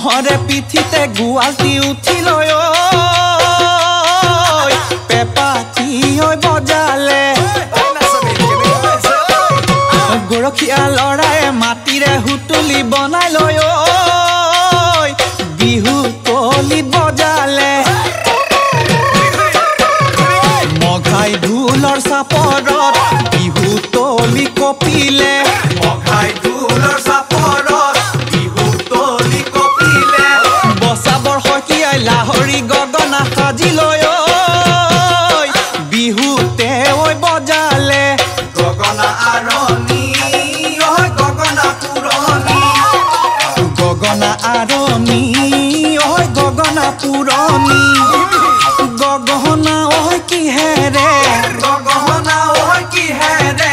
মহরে পিঠিতে গুৱালটি উঠিলৈ পেপাটি হৈ বজালে গৰখীয়া লৰাই মাটিৰে হুতুলি বনাই লৈ বিহু তলিত বজালে মঘাই ঢোলৰ চাপৰত বিহু তলি কপিলে মঘাই ঢোলৰ চাপৰত বিহু তলি কপিলে বসাবৰ হকিয়াই লাহৰি গগনা সাজিলৈ বিহুতে ঐ বজালে গগনা আৰণি গগনা পুৰণি গগনা আৰণি গগনা পুৰণি গগনা কিহেৰে গগনা কিহেৰে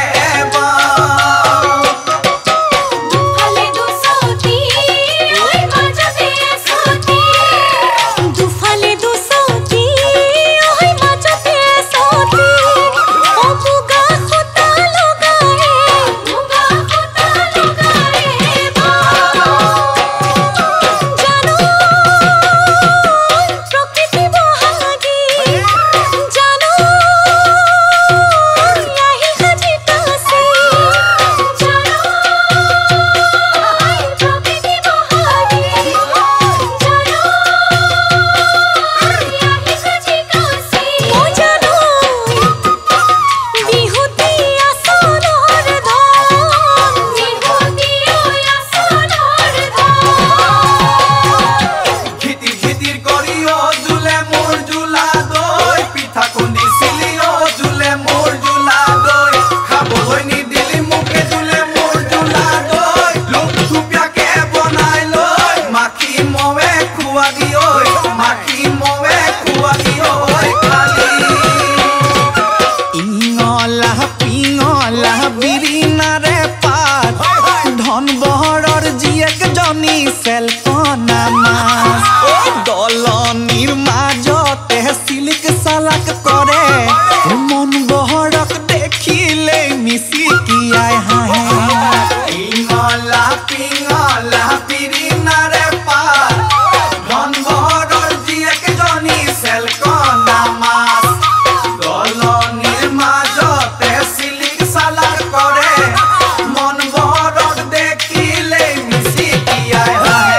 দলনিৰ মাজতে সিলিক সালাক কৰে মন বহৰক দেখিলে মিচিকিয়াই হাঁহে পিঙলা পিঙলা পিৰিনাৰে পাত ধন বহৰৰ জীয়েক জনী চেলকনা মাছ দলনিৰ মাজতে সিলিক সালাক কৰে মন বহৰক দেখিলে মিচিকিয়াই হাঁহে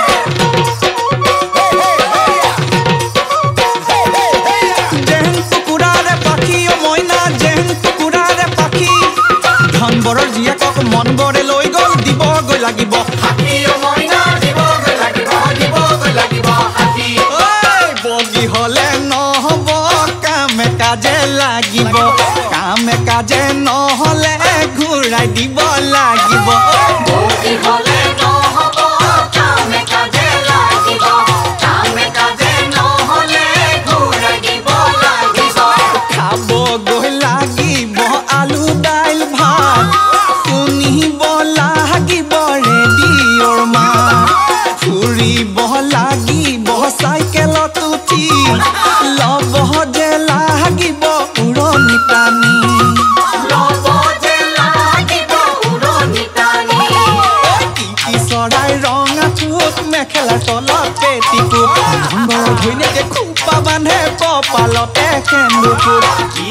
বৰৰ জীয়েকক মন বৰে লৈ গ'ল দিবগৈ লাগিব হাতী মইনা দিবগৈ লাগিব হাতী বগী হলে নহ'ব কামে কাজে লাগিব কামে কাজে নহ'লে ঘূৰাই দিব লাগিব বগী হলে নহ'ব কামে কাজে লাগিব কামে কাজে নহ'লে ঘূৰাই দিব লাগিব খাবগৈ লাগিব আলু দাইল ভাত শুনিব লাগিব ৰেডিঅ'ৰ মাত ফুৰিব লাগিব চাইকেলত উঠি ল'ব যে লাগিব উৰণি টানি টিকি চৰাই ৰঙা ঠোঁট মেখেলাৰ তলত পেটিকোট ধনবৰ ঘৈণীয়েকে খোপা বান্ধে কপালতে সেন্দুৰটোত